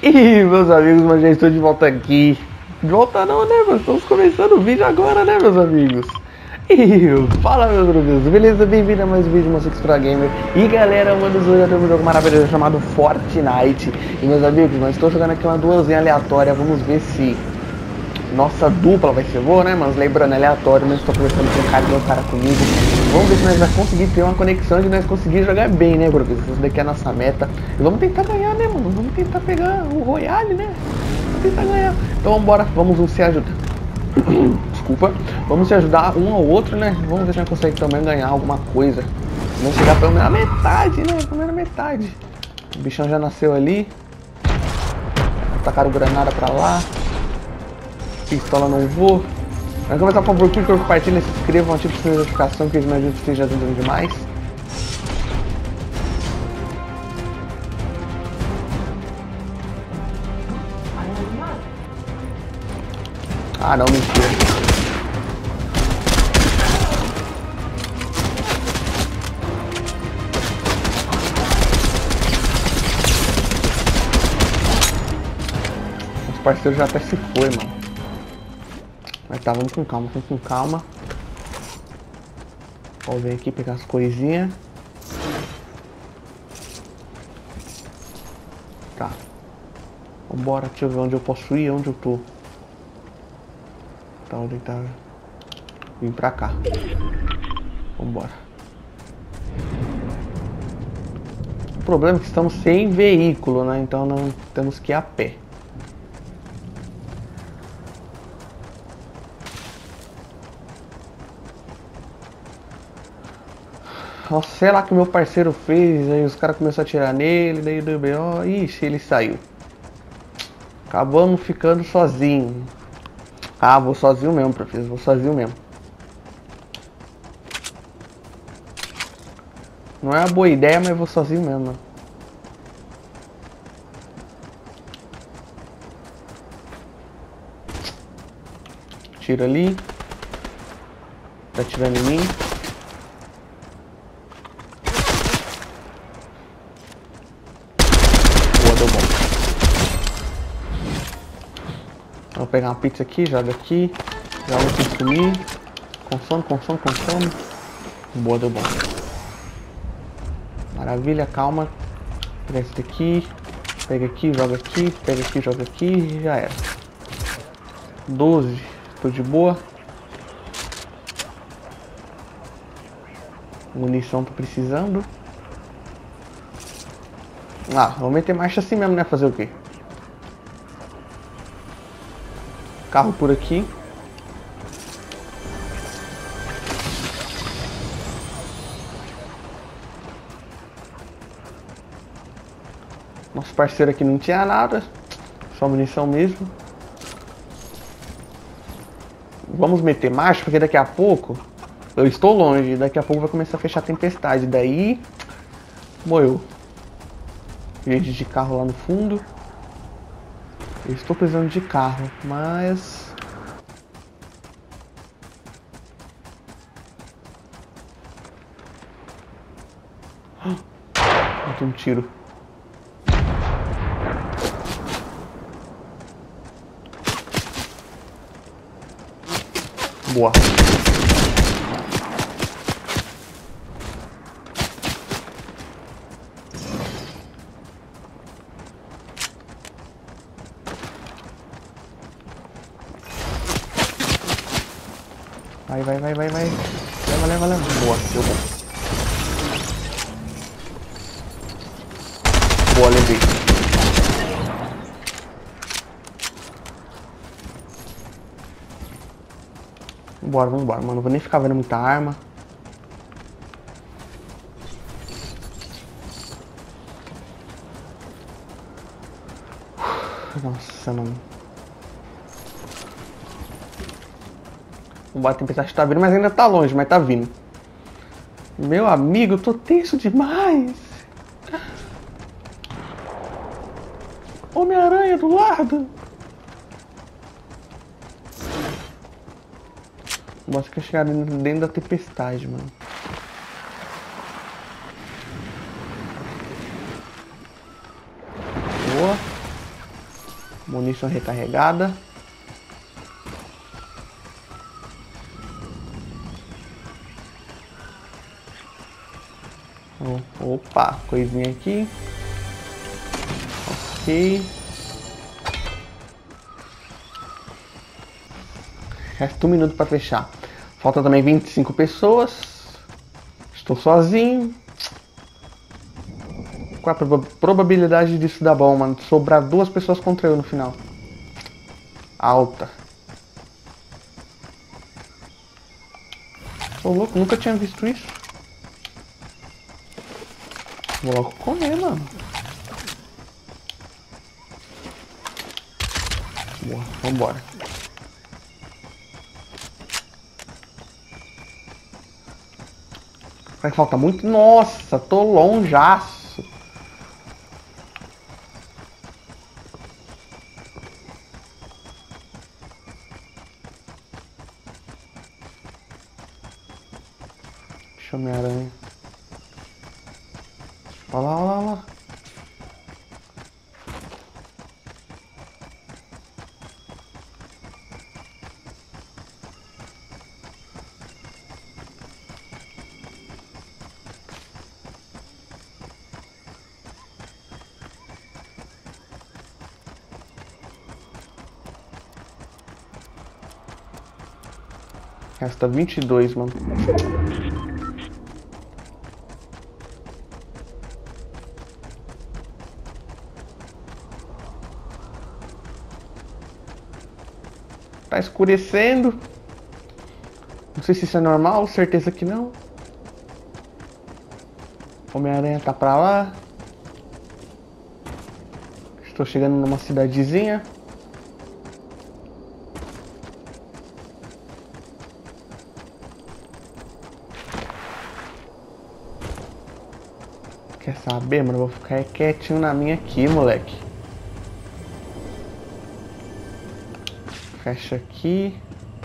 E meus amigos, mas já estou de volta aqui. De volta não, né, mas estamos começando o vídeo agora, né, meus amigos? E fala, meus amigos, beleza? Bem-vindo a mais um vídeo de Monstro Extra Gamer. E galera, mano, hoje eu tenho um jogo maravilhoso chamado Fortnite. E meus amigos, nós estou jogando aqui uma duelzinha aleatória. Vamos ver se nossa dupla vai ser boa, né, mas lembrando, é aleatório, não estou conversando com o cara e o cara comigo. Vamos ver se nós vamos conseguir ter uma conexão de nós conseguir jogar bem, né, porque isso daqui é a nossa meta. E vamos tentar ganhar, né, mano? Vamos tentar pegar o Royale, né? Vamos tentar ganhar. Então vambora, vamos se ajudar. Desculpa. Vamos se ajudar um ao outro, né? Vamos ver se a gente consegue também ganhar alguma coisa. Vamos chegar pelo menos na metade, né? Pelo menos na metade. O bichão já nasceu ali. Tacaram granada pra lá. Pistola não vou. Vamos começar, por favor, curtam, compartilhem, se inscrevam, ativem a notificação, que eles me ajudam, que esteja ajudando demais. Ah, não, mentira. Os parceiros já até se foi, mano. Mas tá, vamos com calma, vamos com calma. Vou vir aqui pegar as coisinhas. Tá. Vambora, deixa eu ver onde eu posso ir, onde eu tô. Tá, onde tá? Vim pra cá. Vambora. O problema é que estamos sem veículo, né? Então não temos que ir a pé. Nossa, sei lá o que meu parceiro fez, aí os caras começaram a atirar nele, daí deu B.O. Ixi, ele saiu. Acabamos ficando sozinho. Ah, vou sozinho mesmo, professor, vou sozinho mesmo. Não é uma boa ideia, mas vou sozinho mesmo. Tira ali. Tá atirando em mim. Deu bom. Vou pegar uma pizza aqui, joga aqui. Já vou consumir. Consome. Boa, deu bom. Maravilha, calma. Pega esse daqui. Pega aqui, joga aqui. Pega aqui, joga aqui. E já era. 12. Tô de boa. Munição tô precisando. Ah, vamos meter marcha assim mesmo, né? Fazer o quê? Carro por aqui. Nosso parceiro aqui não tinha nada. Só munição mesmo. Vamos meter marcha, porque daqui a pouco... Eu estou longe. Daqui a pouco vai começar a fechar a tempestade. Daí... Morreu. Gente de carro lá no fundo. Eu estou precisando de carro, mas... Matei um tiro. Boa. Vai. Leva. Boa, deu bom. Boa, levei. Vambora, mano. Não vou nem ficar vendo muita arma. Nossa, mano. O bate tempestade tá vindo, mas ainda tá longe, mas tá vindo. Meu amigo, eu tô tenso demais. Homem-Aranha do lado. Mostra que eu chegar dentro da tempestade, mano. Boa. Munição recarregada. Opa, coisinha aqui. Ok. Resta 1 minuto para fechar. Falta também 25 pessoas. Estou sozinho. Qual a probabilidade disso dar bom, mano? Sobrar 2 pessoas contra eu no final. Alta. Ô louco, nunca tinha visto isso. Vou logo comer, mano. Boa, vambora. Vai falta muito. Nossa, tô longeaço. Deixa eu me aranha. Olha lá, olha lá, olha lá. Resta 22, mano. Tá escurecendo. Não sei se isso é normal, certeza que não. Homem-Aranha tá pra lá. Estou chegando numa cidadezinha. Quer saber, mano? Eu vou ficar quietinho na minha aqui, moleque. Fecha aqui.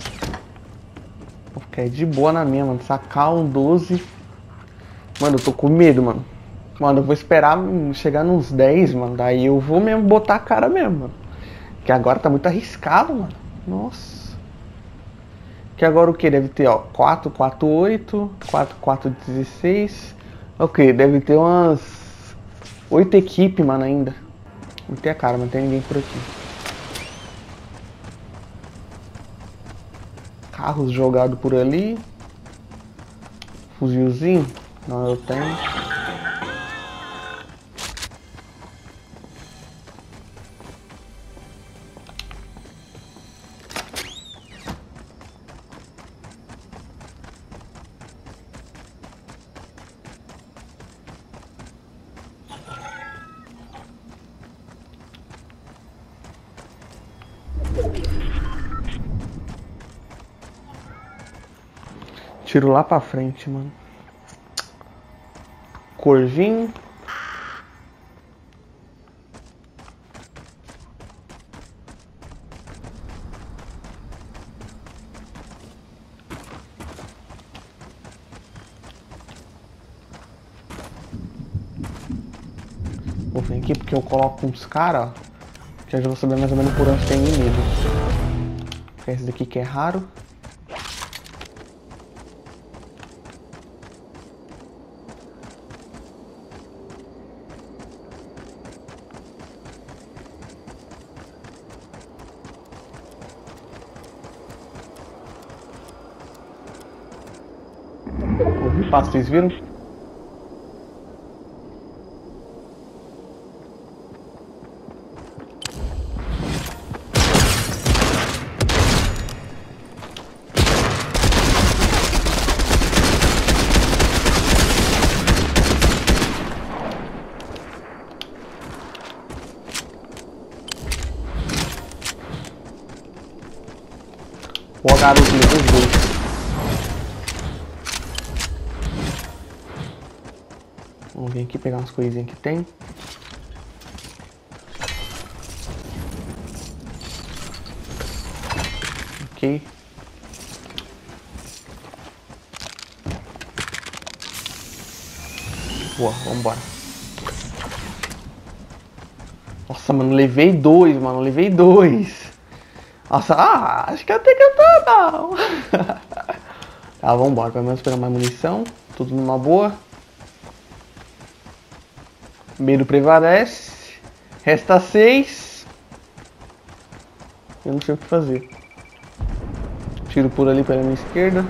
Vou ficar de boa na minha, mano. Sacar um 12. Mano, eu tô com medo, mano. Mano, eu vou esperar chegar nos 10, mano. Daí eu vou mesmo botar a cara mesmo, mano. Que agora tá muito arriscado, mano. Nossa. Que agora o que? Deve ter, ó, 4, 4, 8. 4, 4, 16. Ok, deve ter umas 8 equipes, mano, ainda. Não tem a cara, não tem ninguém por aqui. Carros jogados por ali. Fuzilzinho? Não, eu tenho. Tiro lá pra frente, mano. Corvinho. Vou vir aqui porque eu coloco uns caras, que eu já vou saber mais ou menos por onde tem inimigo. Esse daqui que é raro. Ouvi passo, vocês viram? O garoto levou os dois. Vamos vir aqui pegar umas coisinhas que tem. Ok. Boa, vambora. Nossa, mano, levei dois, mano. Levei dois. Nossa, acho que até que eu tô, não. Tá, vambora. Pelo menos pegar mais munição. Tudo numa boa. Medo prevalece. Resta 6. Eu não sei o que fazer. Tiro por ali pela minha esquerda.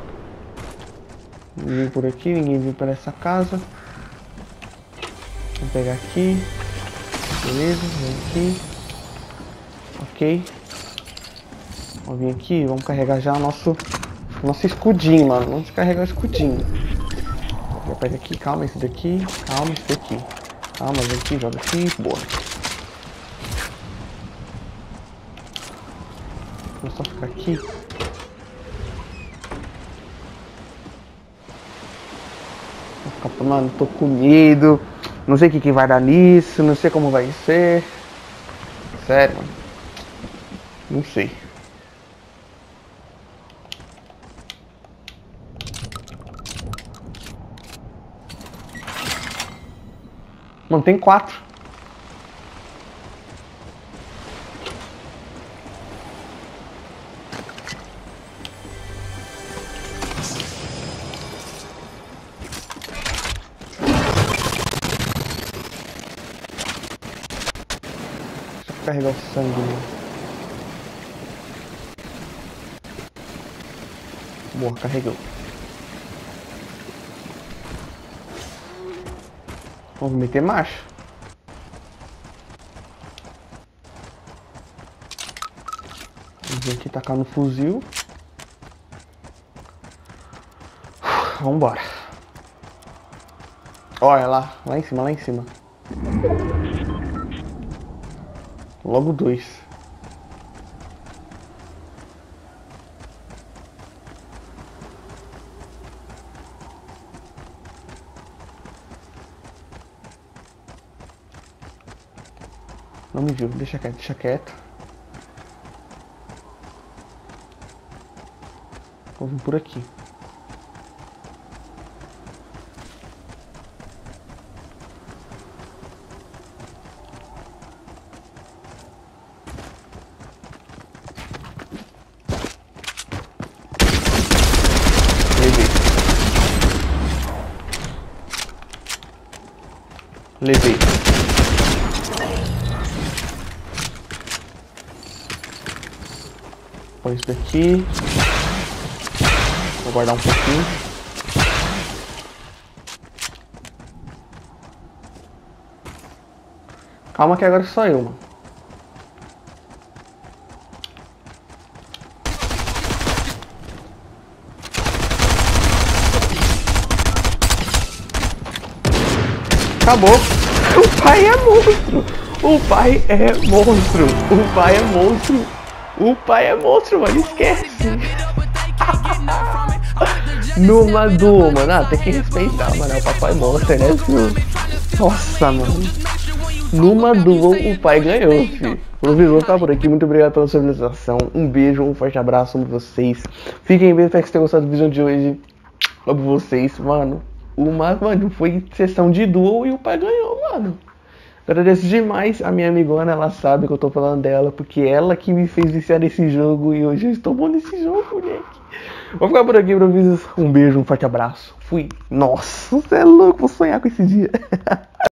Ninguém por aqui, ninguém vem para essa casa. Vou pegar aqui. Beleza, vem aqui. Ok. Vamos vir aqui, vamos carregar já nosso escudinho, mano. Vamos carregar o escudinho. Já pega aqui, calma esse daqui. Calma esse daqui. Calma, vem aqui, joga aqui. Boa. Vou só ficar aqui. Mano, tô com medo. Não sei o que vai dar nisso. Não sei como vai ser. Sério, mano. Não sei. Mano, tem 4. Carregar o sangue, né? Boa, carregou. Vamos meter marcha. Vamos vir aqui tacar no fuzil. Vambora. Olha lá, lá em cima, lá em cima. Logo 2. Não me viu, deixa quieto, deixa quieto. Vou vir por aqui. Levei. Põe isso daqui. Vou guardar um pouquinho. Calma que agora sou eu, mano. Acabou. O pai é monstro. O pai é monstro. O pai é monstro. O pai é monstro, mano. Esquece. Numa duo, mano. Ah, tem que respeitar, mano. É o papai monstro, né, filho? Nossa, mano. Numa duo, o pai ganhou, filho. O Visor tá por aqui. Muito obrigado pela sua visualização. Um beijo, um forte abraço pra vocês. Fiquem bem, espero que vocês tenham gostado do vídeo de hoje. Amo vocês, mano. Mano, foi sessão de duo e o pai ganhou, mano. Agradeço demais a minha amigona, ela sabe que eu tô falando dela, porque ela que me fez viciar nesse jogo e hoje eu estou bom nesse jogo, moleque. Vou ficar por aqui, improvisos. Um beijo, um forte abraço. Fui. Nossa, você é louco, vou sonhar com esse dia.